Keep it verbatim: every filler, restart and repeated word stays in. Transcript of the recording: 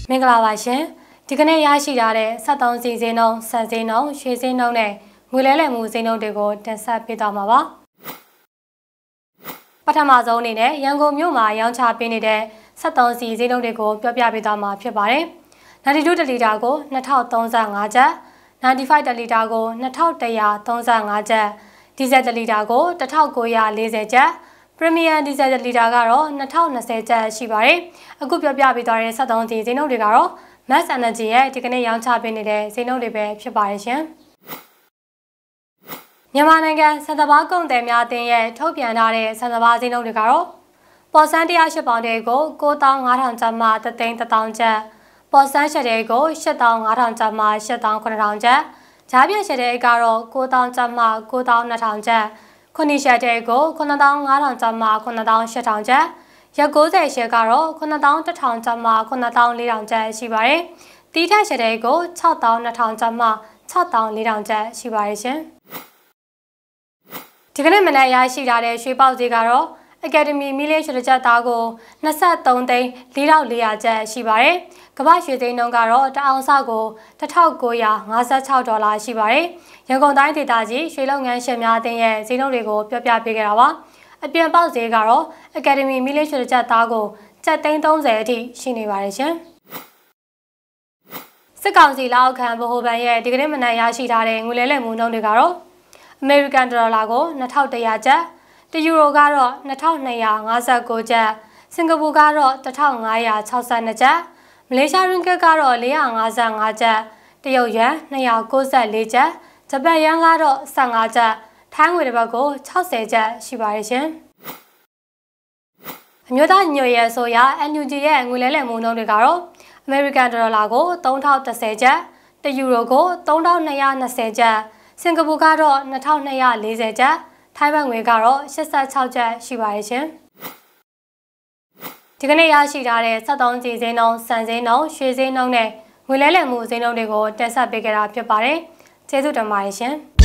မင်္ဂလာပါရှင်ဒီကနေ့ရရှိထားတဲ့စက်သုံးစီစင်းနှုန်းစံစင်းနှုန်းရွှေစင်းနှုန်းနဲ့ငွေလဲလှယ်မှုစင်းနှုန်းတွေကိုတင်ဆက်ပေးသွားမှာပါပထမဆုံးအနေနဲ့ရန်ကုန်မြို့မှာရောင်းချပေးနေတဲ့စက်သုံးစီစင်းနှုန်းတွေကိုပြောပြပေးသွားမှာဖြစ်ပါတယ်ninety twoတလီတာကိုtwo thousand thirty-fiveကျပ်ninety-fiveတလီတာကိုtwo thousand one hundred thirty-fiveကျပ်ဒီဇယ်တလီတာကိုone thousand nine hundred fortyကျပ်ပရီမီယံဒီဇယ်လီတာကတော့two thousand twentyကျပ်ရှိပါတယ်။အခုပြောပြပေးသွားတဲ့စက်သုံးစီဈေးနှုန်းတွေကတော့ Max Energy ရဲ့ဒီကနေ့ရောင်းချပေးနေတဲ့ဈေးနှုန်းတွေပဲဖြစ်ပါတယ်ရှင်။မြန်မာနိုင်ငံစံတဘာကုန်သည်များအသင်းရဲ့ထုတ်ပြန်ထားတဲ့စံတဘာဈေးနှုန်းတွေကတော့ပေါ်ဆန်းone oh eightပေါင်တွေကိုnine thousand five hundredကျပ်မှoneသိန်းone thousandကျပ်ပေါ်ဆန်းရှက်တွေကိုeight thousand five hundredကျပ်မှeight thousand seven hundredကျပ်ကြားပြည့်ရှက်တွေကတော့nine thousandကျပ်မှnine thousand two hundredကျပ်ခုနှစ်ရှက်တဲ့ကိုnine thousand five hundredကျပ်မှnine thousand eight hundredကျပ်ရက်ninetyရှက်ကတော့nine thousand one hundredကျပ်မှnine thousand four hundredကျပ်ရှိပါတယ်။တီးထက်ရှက်တဲ့ကိုsix thousand two hundredကျပ်မှsix thousand four hundredကျပ်ရှိပါတယ်ရှင်။ဒီကနေ့မနက်ရရှိထားတဲ့ရွှေပေါက်ဈေးကတော့ Academy မီလီရွှေတစ်ကျပ်သားကိုtwenty-threeသိန်းfour thousand four hundredကျပ်ရှိပါတယ်။ကမ္ဘာရွှေသိန်းနှုန်းကတော့တအောင်စကိုone thousand nine hundred fifty-sixဒေါ်လာရှိပါတယ်။ရန်ကုန်တိုင်းဒေသကြီးရွှေလုပ်ငန်းရှင်များအသင်းရဲ့ဈေးနှုန်းတွေကိုပြောပြပေးခဲ့တာပါ။အပြင်ပေါက်ဈေးကတော့ Academy မီလီရွှေတစ်ကျပ်သားကိုthirtyသိန်းthirtyအထိရှိနေပါတယ်ရှင်။စစ်ကောင်စီလက်အောက်ခံဗဟိုဘဏ်ရဲ့ဒီကနေ့မနက်ရရှိထားတဲ့ငွေလဲလှယ်မှုနှုန်းတွေကတော့ American ဒေါ်လာကိုtwo thousand one hundredကျပ်တယူရိုကတော့two thousand two hundred fifty-nineကျပ်စင်ကာပူကတော့one thousand five hundred sixty-twoကျပ်မလေးရှားရင်းဂစ်ကတော့four hundred fifty-fiveကျပ်တရုတ်ယွမ်two hundred ninety-fourကျပ်ဂျပန်ယန်ကတော့fifteenကျပ်ထိုင်းငွေတစ်ဘတ်ကိုsixtyကျပ်ရှိပါတယ်ရှင်အမျိုးသားညွှန်ရဲဆိုရ N U G ရဲ့ငွေလဲလှယ်မှုနှုန်းတွေကတော့ American ဒေါ်လာကိုthree thousand tenကျပ်တယူရိုကိုthree thousand two hundred twentyကျပ်စင်ကာပူကတော့two thousand two hundred fortyကျပ်ထိုင်းဘတ်ငွေကတော့eighty-sixကျပ်ရှိပါတယ်ရှင်ဒီကနေ့ရရှိထားတဲ့စက်သုံးစီဈေးနှုန်းစံဈေးနှုန်းရွှေဈေးနှုန်းနဲ့ငွေလဲလှယ်မှုဈေးနှုန်းတွေကိုတင်ဆက်ပေးခဲ့တာဖြစ်ပါတယ်ကျေးဇူးတင်ပါတယ်ရှင်